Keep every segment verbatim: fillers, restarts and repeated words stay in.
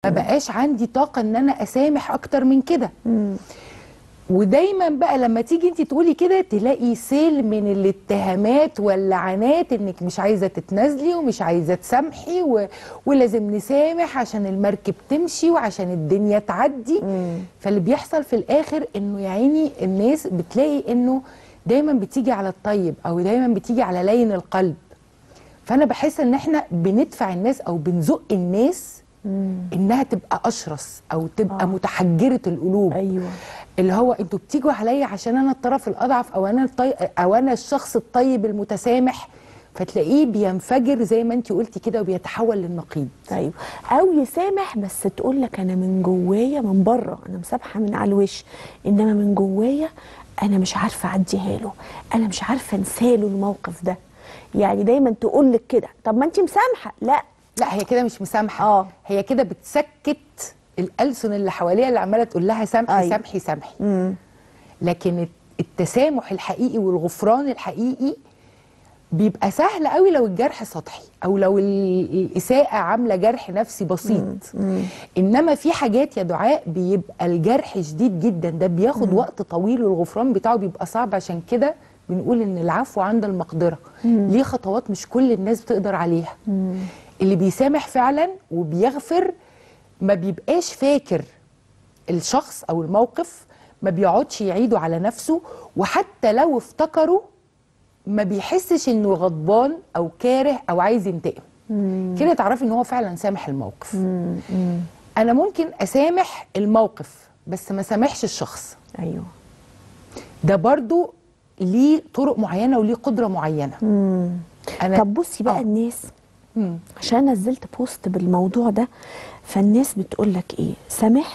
ما بقاش عندي طاقه ان انا اسامح اكتر من كده. ودايما بقى لما تيجي انت تقولي كده تلاقي سيل من الاتهامات واللعنات انك مش عايزه تتنازلي ومش عايزه تسامحي و... ولازم نسامح عشان المركب تمشي وعشان الدنيا تعدي. مم. فاللي بيحصل في الاخر انه يا عيني الناس بتلاقي انه دايما بتيجي على الطيب او دايما بتيجي على لين القلب. فانا بحس ان احنا بندفع الناس او بنزق الناس مم. انها تبقى اشرس او تبقى آه. متحجره القلوب. ايوه، اللي هو انتوا بتيجوا عليا عشان انا الطرف الاضعف او انا الطي... او انا الشخص الطيب المتسامح، فتلاقيه بينفجر زي ما انت قلتي كده وبيتحول للنقيض. ايوه، او يسامح بس تقول لك انا من جوايا، من بره انا مسامحه من على الوش، انما من جوايا انا مش عارفه اعديها له، انا مش عارفه انساله الموقف ده. يعني دايما تقول لك كده، طب ما انت مسامحه. لا لا، هي كده مش مسامحه. اه هي كده بتسكت الألسن اللي حواليها اللي عماله تقول لها سامحي. أيوة. سامحي سامحي. مم. لكن التسامح الحقيقي والغفران الحقيقي بيبقى سهل قوي لو الجرح سطحي او لو الاساءه عامله جرح نفسي بسيط. مم. مم. انما في حاجات يا دعاء بيبقى الجرح شديد جدا، ده بياخد مم. وقت طويل والغفران بتاعه بيبقى صعب. عشان كده بنقول ان العفو عند المقدره. مم. ليه خطوات مش كل الناس بتقدر عليها. مم. اللي بيسامح فعلا وبيغفر ما بيبقاش فاكر الشخص او الموقف، ما بيقعدش يعيده على نفسه، وحتى لو افتكره ما بيحسش انه غضبان او كاره او عايز ينتقم. كده تعرفي ان هو فعلا سامح الموقف. مم. مم. انا ممكن اسامح الموقف بس ما سامحش الشخص. ايوه، ده برضو ليه طرق معينه وليه قدره معينه. مم. أنا طب بصي بقى. آه. الناس مم. عشان نزلت بوست بالموضوع ده، فالناس بتقول لك ايه، سامحت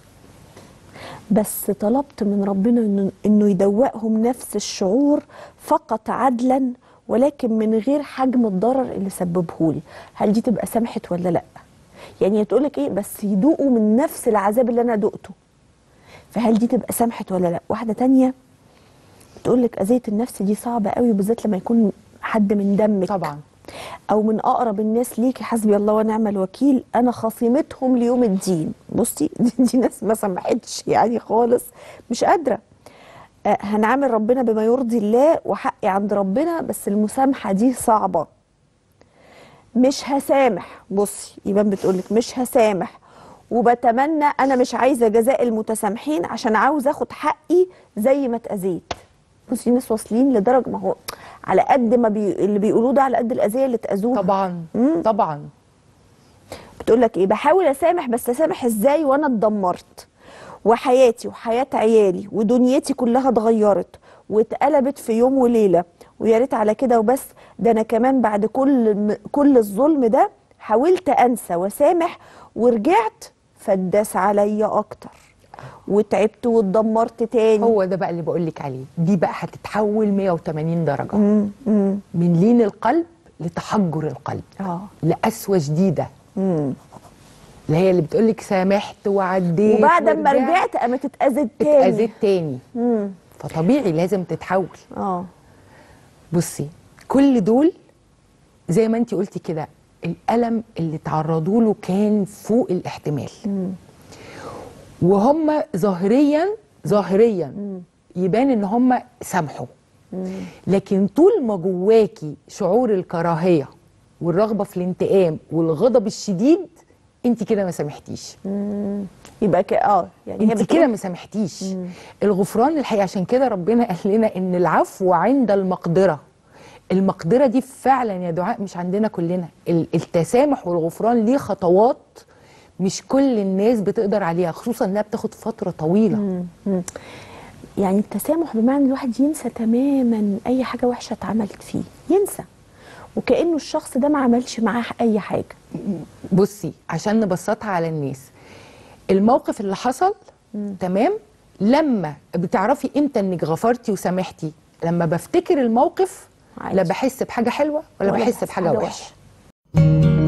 بس طلبت من ربنا انه انه يدوقهم نفس الشعور فقط عدلا، ولكن من غير حجم الضرر اللي سببه لي. هل دي تبقى سمحت ولا لا؟ يعني تقول لك ايه، بس يدوقوا من نفس العذاب اللي انا دقته، فهل دي تبقى سمحت ولا لا؟ واحده تانية تقول لك اذيه النفس دي صعبه قوي، وبالذات لما يكون حد من دمك طبعا او من اقرب الناس ليكي، حسبي الله ونعم الوكيل، انا خصيمتهم ليوم الدين. بصي دي, دي ناس ما سمحتش يعني خالص، مش قادره. آه هنعامل ربنا بما يرضي الله وحقي عند ربنا، بس المسامحه دي صعبه. مش هسامح. بصي ايمان بتقولك مش هسامح، وبتمنى، انا مش عايزه جزاء المتسامحين عشان عاوز اخد حقي زي ما اتاذيت. بصي الناس واصلين لدرجه، ما هو على قد ما بي... اللي بيقولوه ده على قد الاذيه اللي اتاذوها. طبعا. مم. طبعا. بتقول لك ايه، بحاول اسامح بس اسامح ازاي وانا اتدمرت، وحياتي وحياه عيالي ودنيتي كلها اتغيرت واتقلبت في يوم وليله، ويا ريت على كده وبس، ده انا كمان بعد كل كل الظلم ده حاولت انسى واسامح ورجعت فاتداس عليا اكتر وتعبت واتدمرت تاني. هو ده بقى اللي بقول لك عليه، دي بقى هتتحول مية وتمانين درجه. مم. مم. من لين القلب لتحجر القلب. اه لقسوه شديده. امم اللي هي اللي بتقول لك سامحت وعديت، وبعد ما رجعت قامت اتاذت تاني. اتاذت تاني. امم فطبيعي لازم تتحول. اه بصي كل دول زي ما انت قلتي كده، الالم اللي تعرضوا له كان فوق الاحتمال. مم. وهم ظاهريا ظاهريا مم. يبان ان هم سامحوا، لكن طول ما جواكي شعور الكراهيه والرغبه في الانتقام والغضب الشديد، انت كده ما سامحتيش. يبقى كده اه يعني انت كده ما سامحتيش. الغفران الحقيقي، عشان كده ربنا قال لنا ان العفو عند المقدره. المقدره دي فعلا يا دعاء مش عندنا كلنا. التسامح والغفران ليه خطوات مش كل الناس بتقدر عليها، خصوصا انها بتاخد فتره طويله. مم. مم. يعني التسامح بمعنى الواحد ينسى تماما اي حاجه وحشه اتعملت فيه، ينسى وكانه الشخص ده ما عملش معاه اي حاجه. بصي عشان نبسطها على الناس، الموقف اللي حصل مم. تمام، لما بتعرفي امتى انك غفرتي وسامحتي؟ لما بفتكر الموقف عايز. لا بحس بحاجه حلوه ولا, ولا بحس بحاجه وحشه.